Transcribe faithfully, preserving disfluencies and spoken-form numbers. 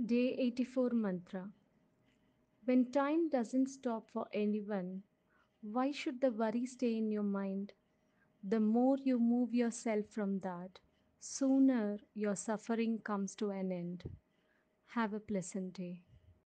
Day eighty-four Mantra. When time doesn't stop for anyone, why should the worry stay in your mind? The more you move yourself from that, sooner your suffering comes to an end. Have a pleasant day.